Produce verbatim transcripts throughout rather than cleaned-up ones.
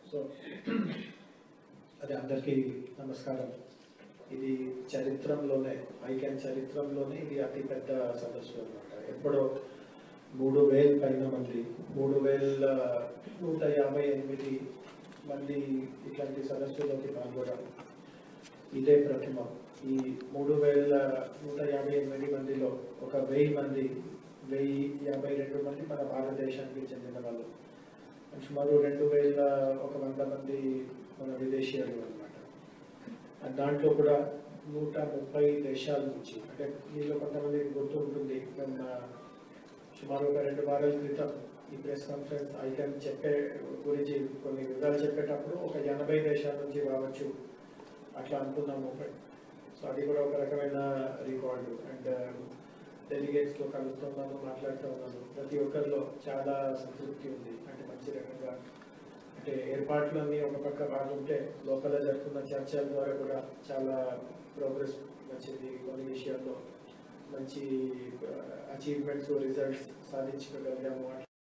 So అది అందరికీ నమస్కారం. ఇది చరిత్రలోనే ఐకాన్ చరిత్రలోనే ఇది అతి పెద్ద సదస్సు అన్నమాట. ఎప్పుడో మూడు వేల పైన మంది మూడు వేల నూట యాభై ఎనిమిది మంది ఇట్లాంటి సదస్సులోకి పాల్గొనడం ఇదే ప్రథమ. ఈ మూడు వేల నూట యాభై ఎనిమిది మందిలో ఒక వెయ్యి మంది వెయ్యి యాభై రెండు మంది మన భారతదేశానికి చెందిన వాళ్ళు, సుమారు రెండు వేల ఒక వంద మంది మన విదేశీయులు అనమాట. దాంట్లో కూడా నూట ముప్పై దేశాల నుంచి, అంటే మీలో కొంతమంది గుర్తు ఉంటుంది, మన సుమారు ఒక రెండు వారాల క్రితం ఈ ప్రెస్ కాన్ఫరెన్స్ ఐకాన్ చెప్పే గురించి కొన్ని వివరాలు చెప్పేటప్పుడు ఒక ఎనభై దేశాల నుంచి రావచ్చు అట్లా అనుకున్నాము. సో అది కూడా ఒక రకమైన రికార్డు. అండ్ డెలిగేట్స్లో కలుస్తున్నాను, మాట్లాడుతూ ఉన్నాను. ప్రతి ఒక్కరిలో చాలా సంతృప్తి ఉంది. అంటే మంచి రకంగా అంటే ఏర్పాట్లన్నీ ఒక పక్క బాగుంటే లోపల జరుగుతున్న చర్చల ద్వారా కూడా చాలా ప్రోగ్రెస్ వచ్చింది. కొన్ని విషయాల్లో మంచి అచీవ్మెంట్స్ రిజల్ట్స్ సాధించగలిగాము.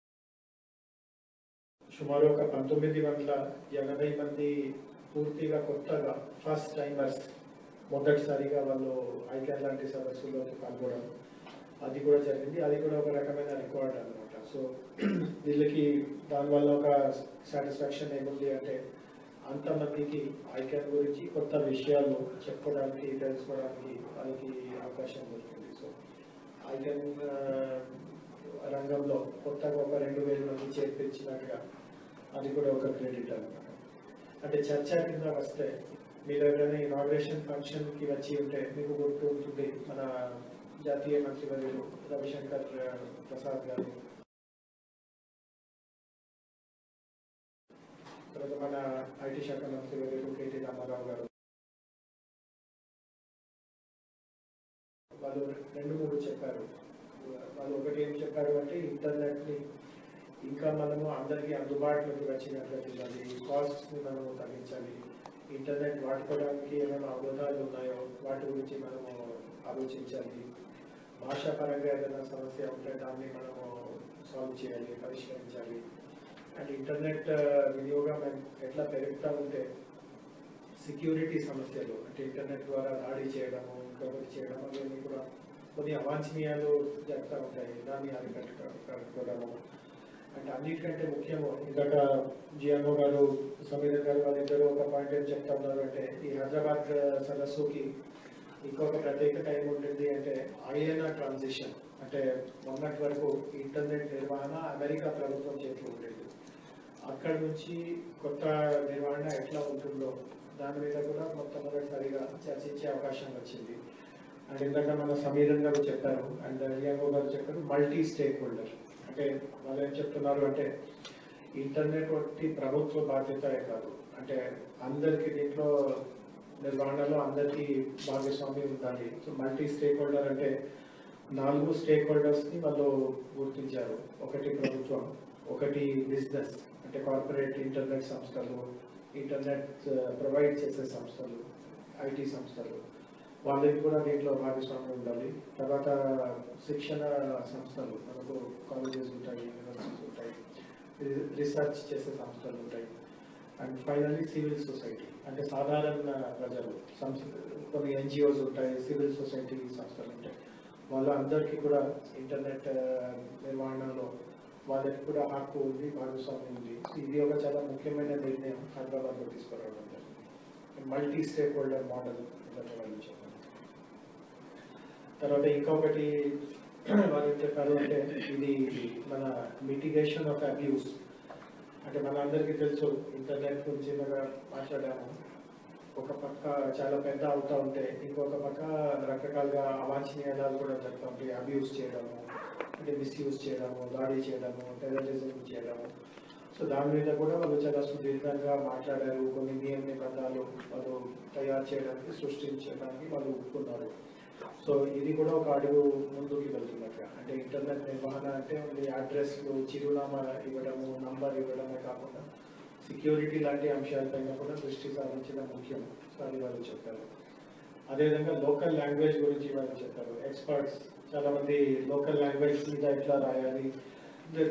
సుమారు ఒక పంతొమ్మిది వందల ఎనభై మంది పూర్తిగా కొత్తగా ఫస్ట్ టైమర్స్ మొదటిసారిగా వాళ్ళు ఐకాన్ లాంటి సదస్సులోకి పాల్గొనడం అది కూడా జరిగింది. అది కూడా ఒక రకమైన రికార్డ్ అనమాట. సో వీళ్ళకి దానివల్ల ఒక సాటిస్ఫాక్షన్ ఏముంది అంటే అంతమందికి ఐకాన్ గురించి కొత్త విషయాలు చెప్పుకోవడానికి తెలుసుకోవడానికి వాళ్ళకి అవకాశం దొరికింది. సో ఐకాన్ రంగంలో కొత్తగా ఒక రెండు వేల మంది చేర్పించినట్టుగా అది కూడా ఒక క్రెడిట్ అనమాట. అంటే చర్చ కింద వస్తే మీరు ఎవరైనా ఇనాగ్రేషన్ ఫంక్షన్కి వచ్చి ఉంటే మీకు గుర్తు ఉంటుంది మన జాతీయ మంత్రివర్యులు రవిశంకర్ ప్రసాద్ గారు, తర్వాత మన ఐటీ శాఖ మంత్రివర్యులు కేటీ రామారావు గారు, వాళ్ళు రెండు మూడు చెప్పారు. వాళ్ళు ఒకటి ఏం చెప్పారు అంటే ఇంటర్నెట్ని ఇంకా మనము అందరికీ అందుబాటులోకి వచ్చినట్లు చూడాలి, కాస్ట్స్ని మనము తగ్గించాలి, ఇంటర్నెట్ వాడుకోవడానికి ఏమైనా అవరోధాలు ఉన్నాయో వాటి గురించి మనము ఆలోచించాలి, భాషాపరంగా ఏదైనా సమస్య ఉంటే దాన్ని మనము సాల్వ్ చేయాలి, పరిష్కరించాలి. అండ్ ఇంటర్నెట్ వినియోగం ఎట్లా పెరుగుతూ ఉంటే సెక్యూరిటీ సమస్యలు, అంటే ఇంటర్నెట్ ద్వారా దాడి చేయడము, ఇంకొకటి చేయడం అవన్నీ కూడా కొన్ని అవాంఛనీయాలు జరుగుతూ ఉంటాయి. దాన్ని అరికట్టుకోవడము. అంటే అన్నిటికంటే ముఖ్యము ఇందాక జియా-రోంగ్ గారు, సమీర గారు వాళ్ళిద్దరూ ఒక పాయింట్ ఏం చెప్తా ఉన్నారు అంటే ఈ హైదరాబాద్ సదస్సుకి ఇంకొక ప్రత్యేకత ఏముంటుంది అంటే ఐఎన్ఆ ట్రాన్సిషన్. అంటే మొన్నటి వరకు ఇంటర్నెట్ నిర్వహణ అమెరికా ప్రభుత్వం చేతిలో ఉండేది. అక్కడి నుంచి కొత్త నిర్వహణ ఎట్లా ఉంటుందో దాని మీద కూడా మొట్టమొదటిసారిగా చర్చించే అవకాశం వచ్చింది. అండ్ ఇందాక మన సమీరన్ గారు చెప్పారు అండ్ జియా-రోంగ్ గారు చెప్పారు మల్టీ స్టేక్ హోల్డర్. అంటే వాళ్ళు ఏం చెప్తున్నారు అంటే ఇంటర్నెట్ ఒకటి ప్రభుత్వ బాధ్యతే కాదు, అంటే అందరికీ దీంట్లో నిర్వహణలో అందరికీ భాగస్వామ్యం ఉండాలి. సో మల్టీ స్టేక్ హోల్డర్ అంటే నాలుగు స్టేక్ హోల్డర్స్ని వాళ్ళు గుర్తించారు. ఒకటి ప్రభుత్వం, ఒకటి బిజినెస్ అంటే కార్పొరేట్ ఇంటర్నెట్ సంస్థలు, ఇంటర్నెట్ ప్రొవైడ్ చేసే సంస్థలు, ఐటీ సంస్థలు, వాళ్ళకి కూడా దీంట్లో భాగస్వామ్యం ఉండాలి. తర్వాత శిక్షణ సంస్థలు, మనకు కాలేజెస్ ఉంటాయి, యూనివర్సిటీస్ ఉంటాయి, రీసెర్చ్ చేసే సంస్థలు ఉంటాయి. అండ్ ఫైనల్లీ సివిల్ సొసైటీ అంటే సాధారణ ప్రజలు, సంస్థ కొన్ని ఎన్జిఓస్ ఉంటాయి, సివిల్ సొసైటీ సంస్థలు ఉంటాయి. వాళ్ళందరికీ కూడా ఇంటర్నెట్ నిర్వహణలో వాళ్ళకి కూడా హక్కు ఉంది, భాగస్వామ్యం ఉంది. ఇది ఒక చాలా ముఖ్యమైన నిర్ణయం హైదరాబాద్లో తీసుకురావడం జరిగింది. మల్టీ స్టేక్ హోల్డర్ మోడల్ వాళ్ళు చెప్పారు. తర్వాత ఇంకొకటి వాళ్ళు చెప్పారు అంటే ఇది మన మిటిగేషన్ ఆఫ్ అబ్యూస్. అంటే మన అందరికీ తెలుసు ఇంటర్నెట్ గురించి మాట్లాడాము. ఒక పక్క చాలా పెద్ద అవుతూ ఉంటే ఇంకొక పక్క రకరకాలుగా అవాంఛనీయాలు కూడా జరుగుతూ ఉంటాయి. అబ్యూస్ చేయడము అంటే మిస్యూజ్ చేయడము, దాడి చేయడము, టెర్రరిజం చేయడము. సో దాని మీద కూడా వాళ్ళు చాలా సుదీర్ఘంగా మాట్లాడారు. కొన్ని నియమ నిబంధనలు వాళ్ళు తయారు చేయడానికి, సృష్టించడానికి వాళ్ళు ఒప్పుకున్నారు. సో ఇది కూడా ఒక అడుగు ముందుకు వెళ్తున్నట్టుగా. అంటే ఇంటర్నెట్ నిర్వహణ అంటే ఓన్లీ అడ్రస్లు, చిరునామా ఇవ్వడము, నంబర్ ఇవ్వడమే కాకుండా సెక్యూరిటీ లాంటి అంశాలపైన కూడా దృష్టి సాధించడం ముఖ్యం. సో అది వాళ్ళు చెప్పారు. అదేవిధంగా లోకల్ లాంగ్వేజ్ గురించి వాళ్ళు చెప్పారు. ఎక్స్పర్ట్స్ చాలా మంది లోకల్ లాంగ్వేజ్ మీద ఎట్లా రాయాలి,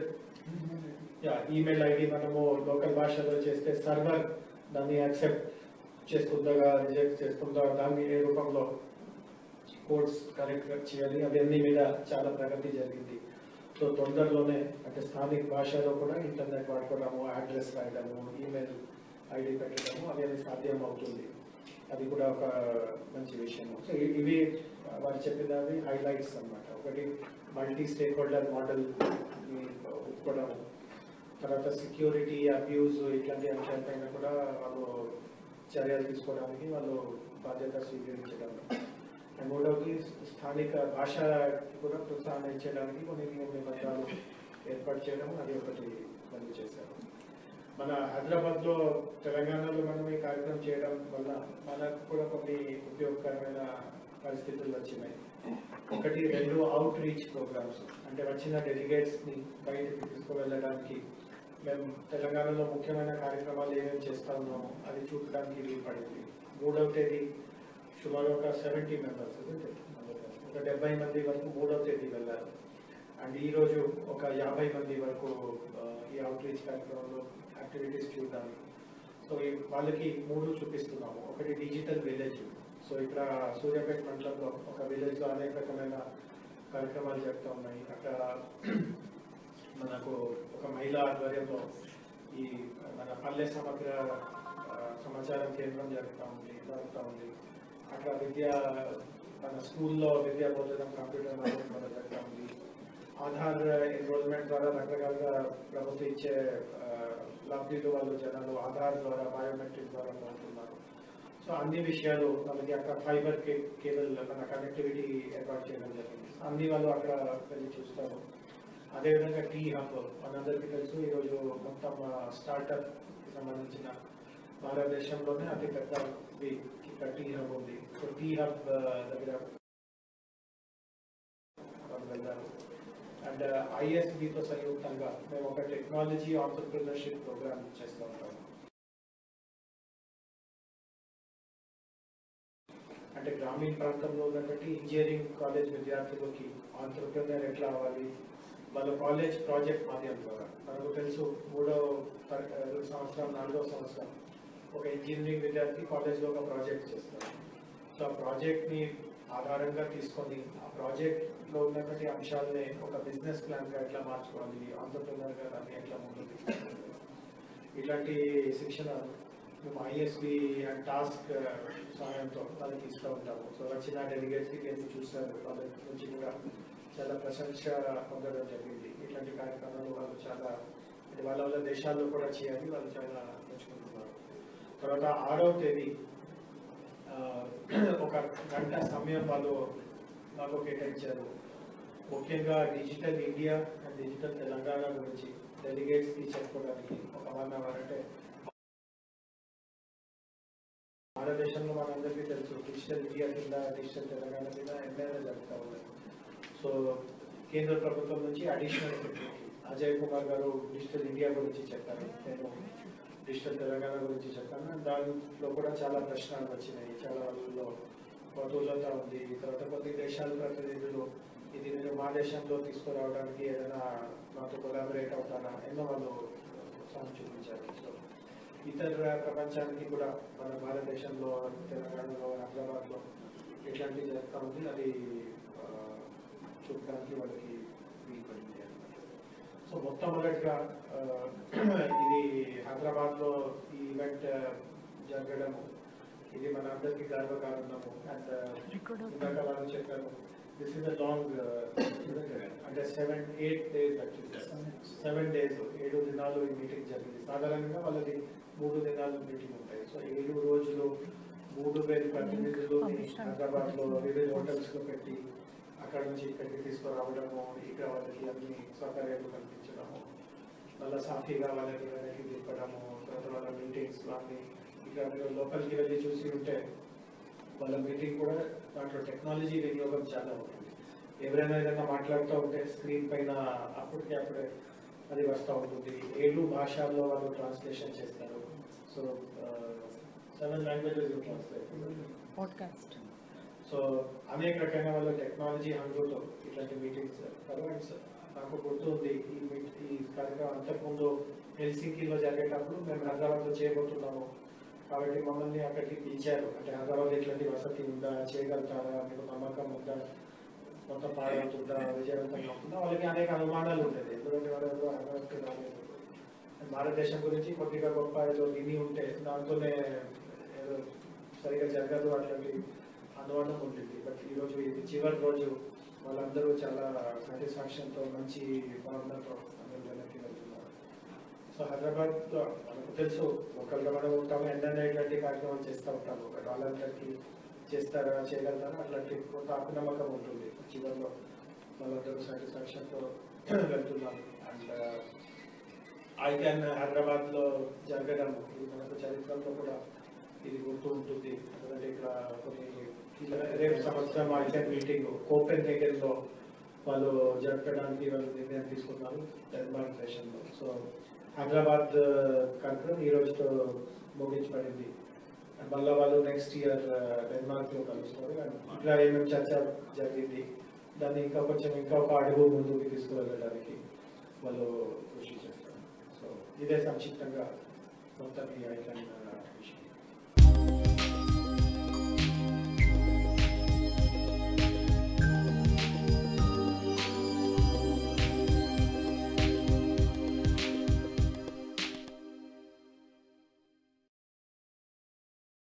యా ఈమెయిల్ ఐడి మనము లోకల్ భాషలో చేస్తే సర్వర్ దాన్ని యాక్సెప్ట్ చేస్తుందా రిజెక్ట్ చేస్తుందా దాన్ని ఏ రూపంలో కోడ్స్ కరెక్ట్ చేయాలి అవన్నీ మీద చాలా ప్రగతి జరిగింది. సో తొందరలోనే అంటే స్థానిక భాషలో కూడా ఇంటర్నెట్ వాడుకోవడము, అడ్రస్ రాయడము, ఈమెయిల్ ఐడి పెట్టడము అనేది సాధ్యం అవుతుంది. అది కూడా ఒక మంచి విషయము. సో ఇవి వారు చెప్పినవి హైలైట్స్ అన్నమాట. ఒకటి మల్టీ స్టేక్ హోల్డర్ మోడల్ ఒప్పుకోవడము, తర్వాత సెక్యూరిటీ అబ్యూజ్ ఇట్లాంటి అంశాలపైన కూడా వాళ్ళు చర్యలు తీసుకోవడానికి వాళ్ళు బాధ్యత స్వీకరించడం. అండ్ మూడవది స్థానిక భాషకి కూడా ప్రోత్సాహించడానికి కొన్ని నియమ నిబంధనలు ఏర్పాటు చేయడం, అది ఒకటి పని చేశారు. మన హైదరాబాద్లో తెలంగాణలో మనం ఈ కార్యక్రమం చేయడం వల్ల మనకు కూడా కొన్ని ఉపయోగకరమైన పరిస్థితులు వచ్చినాయి. ఒకటి రెండు అవుట్ రీచ్ ప్రోగ్రామ్స్, అంటే వచ్చిన డెలిగేట్స్ని బయటకు తీసుకువెళ్ళడానికి మేము తెలంగాణలో ముఖ్యమైన కార్యక్రమాలు ఏమేమి చేస్తా ఉన్నామో అది చూడడానికి వీలు పడింది. మూడవ తేదీ సుమారు ఒక సెవెంటీ మెంబర్స్ ఒక డెబ్బై మంది వరకు మూడవ తేదీ వెళ్ళారు. అండ్ ఈరోజు ఒక యాభై మంది వరకు ఈ అవుట్ రీచ్ కార్యక్రమంలో యాక్టివిటీస్ చూడడానికి. సో వాళ్ళకి మూడు చూపిస్తున్నాము. ఒకటి డిజిటల్ విలేజ్. సో ఇక్కడ సూర్యాపేట మండలంలో ఒక విలేజ్లో అనేక రకమైన కార్యక్రమాలు జరుగుతూ ఉన్నాయి. అక్కడ మనకు ఒక మహిళా ఆధ్వర్యంలో ఈ మన పల్లె సమగ్ర సమాచారం కేంద్రం జరుగుతూ ఉంది జరుగుతూ ఉంది అక్కడ విద్యా మన స్కూల్లో విద్యా బోధనం కంప్యూటర్ నాలెడ్జ్ జరుగుతూ ఉంది. ఆధార్ ఎన్రోల్మెంట్ ద్వారా రకరకాలుగా ప్రభుత్వం ఇచ్చే లబ్ధిలు వాళ్ళు జనాలు ఆధార్ ద్వారా బయోమెట్రిక్ ద్వారా పొందుతున్నారు. సో అన్ని విషయాలు మనకి అక్కడ ఫైబర్ కే కేబుల్ మన కనెక్టివిటీ ఏర్పాటు చేయడం జరిగింది. అన్ని వాళ్ళు అక్కడ వెళ్ళి చూస్తారు. అదేవిధంగా టీ హబ్ మనందరికీ తెలుసు, ఈరోజు మొత్తం స్టార్టప్ సంబంధించిన భారతదేశంలోనే అతి పెద్ద ఇక్కడ టీ హబ్ ఉంది. సో టీ హబ్ దగ్గర వాళ్ళు వెళ్ళారు. అండ్ ఐఎస్బితో సంయుక్తంగా మేము ఒక టెక్నాలజీ ఆంటర్‌ప్రెన్యూర్‌షిప్ ప్రోగ్రామ్ చేస్తూ ఉంటాము. అంటే గ్రామీణ ప్రాంతంలో ఉన్నటువంటి ఇంజనీరింగ్ కాలేజ్ విద్యార్థులకి ఆంటర్‌ప్రెన్యూర్ ఎట్లా అవ్వాలి, వాళ్ళ కాలేజ్ ప్రాజెక్ట్ మాధ్యమం ద్వారా. మనకు తెలుసు మూడో సంవత్సరం నాలుగో సంవత్సరం ఒక ఇంజనీరింగ్ విద్యార్థి కాలేజ్లో ఒక ప్రాజెక్ట్ చేస్తారు. సో ఆ ప్రాజెక్ట్ని ఆధారంగా తీసుకొని ఆ ప్రాజెక్ట్లో ఉన్నటువంటి అంశాలని ఒక బిజినెస్ ప్లాన్గా ఎట్లా మార్చుకోవాలి, ఆంటర్‌ప్రెన్యూర్‌గా దాన్ని ఎట్లా ముందుకు ఇట్లాంటి శిక్షణ మేము ఐఎస్బి అండ్ టాస్క్ సహాయంతో వాళ్ళకి ఇస్తూ ఉంటాము. సో వచ్చిన డెలిగేట్స్కి వెళ్ళి చూస్తారు, వాళ్ళ నుంచి కూడా చాలా ప్రశంస పొందడం జరిగింది. ఇట్లాంటి కార్యక్రమాలు వాళ్ళు చాలా అంటే వాళ్ళ వాళ్ళ దేశాల్లో కూడా చేయాలి, వాళ్ళు చాలా మెచ్చుకుంటున్నారు. తర్వాత ఆరవ తేదీ ఒక గంట సమయం వాళ్ళు మాకు కేటాయించారు. ముఖ్యంగా digital India and digital Telangana గురించి డెలిగేట్స్కి చెప్పుకోవడానికి ఒక వన్ అవర్. అంటే భారతదేశంలో మనందరికీ తెలుసు డిజిటల్ ఇండియా కింద డిజిటల్ తెలంగాణ కింద ఎన్నైనా జరుగుతూ ఉన్నాయి. సో కేంద్ర ప్రభుత్వం నుంచి అడిషనల్ సెక్రటరీ అజయ్ కుమార్ గారు డిజిటల్ ఇండియా గురించి చెప్పారు, నేను డిజిటల్ తెలంగాణ గురించి చెప్పాను. దాంట్లో కూడా చాలా ప్రశ్నలు వచ్చినాయి, చాలా వాళ్ళలో కౌతూహలత ఉంది. తర్వాత కొన్ని దేశాల ప్రతినిధులు ఇది మీరు మా దేశంలో తీసుకురావడానికి ఏదైనా మాతో కొలాబరేట్ అవుతారా ఎన్నో వాళ్ళు ఉత్సాహం చూపించారు. సో ఇతర ప్రపంచానికి కూడా మన భారతదేశంలో తెలంగాణలో హైదరాబాద్లో ఎట్లాంటివి జరుగుతూ ఉంది అది చూడడానికి వాళ్ళకి వీలుపడింది అనమాట. సో మొట్టమొదటిగా ఇది హైదరాబాద్లో ఈ ఈవెంట్ జరగడము ఇది మన అందరికీ గర్వకారణము. అండ్ ఇందాక వాళ్ళు చెప్పారు దిస్ ఇస్ అ లాంగ్ అంటే seven eight days actually seven days ఏడు దినాలు ఈ మీటింగ్ జరిగింది. సాధారణంగా వాళ్ళది మూడు దినాలు మీటింగ్ ఉంటాయి. సో ఏడు రోజులు మూడు వేల ప్రతినిధులు హైదరాబాద్లో వివిధ హోటల్స్లో పెట్టి అక్కడ నుంచి ఇక్కడికి తీసుకురావడము, ఇక్కడ వాళ్ళకి అన్ని సౌకర్యాలు కల్పించడము, వాళ్ళ సాఫీగా వాళ్ళకి వెనక్కి తిప్పడము, తర్వాత వాళ్ళ మీటింగ్స్ అన్ని ఇక్కడ లోపలికి వెళ్ళి చూసి ఉంటే వాళ్ళ మీటింగ్ కూడా దాంట్లో టెక్నాలజీ వినియోగం చాలా ఉంటుంది. ఎవరైనా ఏదైనా మాట్లాడుతూ ఉంటే స్క్రీన్ పైన అప్పటికే అప్పుడే అది వస్తూ ఉంటుంది. ఏడు భాషల్లో వాళ్ళు ట్రాన్స్లేషన్ చేస్తారు. So seven languages translate podcast. So అనేక రకమైన వాళ్ళ టెక్నాలజీ హంగుతో ఇట్లాంటి మీటింగ్స్. తర్వాత నాకు గుర్తుంది ఈ ఈ కార్యక్రమం అంతకుముందు హెల్సింకిలో జరిగేటప్పుడు మేము హైదరాబాద్లో చేయబోతున్నాము కాబట్టి మమ్మల్ని అక్కడికి పిలిచారు. అంటే హైదరాబాద్ ఎట్లాంటి వసతి ఉందా, చేయగలుగుతారా, మీకు నమ్మకం ఉందా, మొత్తం పాడవుతుందా, విజయవంతంగా ఉంటుందా, వాళ్ళకి అనేక అనుమానాలు ఉండేది. ఎందుకంటే వాళ్ళు హైదరాబాద్కి రాలేదు. భారతదేశం గురించి కొద్దిగా గొప్ప ఏదో విని ఉంటే దాంతోనే ఏదో సరిగ్గా జరగదు అట్లాంటి అనుమానం ఉంటుంది. బట్ ఈరోజు ఇది చివరి రోజు వాళ్ళందరూ చాలా సాటిస్ఫాక్షన్తో మంచి భావనతో అందరూ వెనక్కి వెళ్తున్నారు. సో హైదరాబాద్ మనకు తెలుసు, ఒకళ్ళ మనం ఉంటాము, ఎన్నైనా ఇట్లాంటి కార్యక్రమాలు చేస్తూ ఉంటాము. బట్ వాళ్ళందరికీ చేస్తారా, చేయగలుగుతారా, అట్లాంటి కొంత అపనమ్మకం ఉంటుంది. చివరిలో వాళ్ళందరూ సాటిస్ఫాక్షన్తో వెళ్తున్నారు. అండ్ ఐకాన్ హైదరాబాద్లో జరగడం ఇది మనకు చరిత్రలో కూడా ఇది గుర్తు ఉంటుంది. ఎందుకంటే ఇక్కడ కొన్ని రేపు సంవత్సరం ఐకాన్ మీటింగ్ కోపెన్ హేగన్లో వాళ్ళు జరపడానికి వాళ్ళు నిర్ణయం తీసుకున్నారు డెన్మార్క్ దేశంలో. సో హైదరాబాద్ కార్యక్రమం ఈ రోజుతో ముగించబడింది. మళ్ళీ వాళ్ళు నెక్స్ట్ ఇయర్ డెన్మార్క్లో కలుస్తారు. అండ్ ఇక్కడ ఏమేమి చర్చ జరిగింది దాన్ని ఇంకా కొంచెం ఇంకా ఒక అడుగు ముందుకు తీసుకువెళ్ళడానికి వాళ్ళు కృషి చేస్తారు. సో ఇదే సంక్షిప్తంగా మొత్తం ఈ ఐకాన్ విషయం.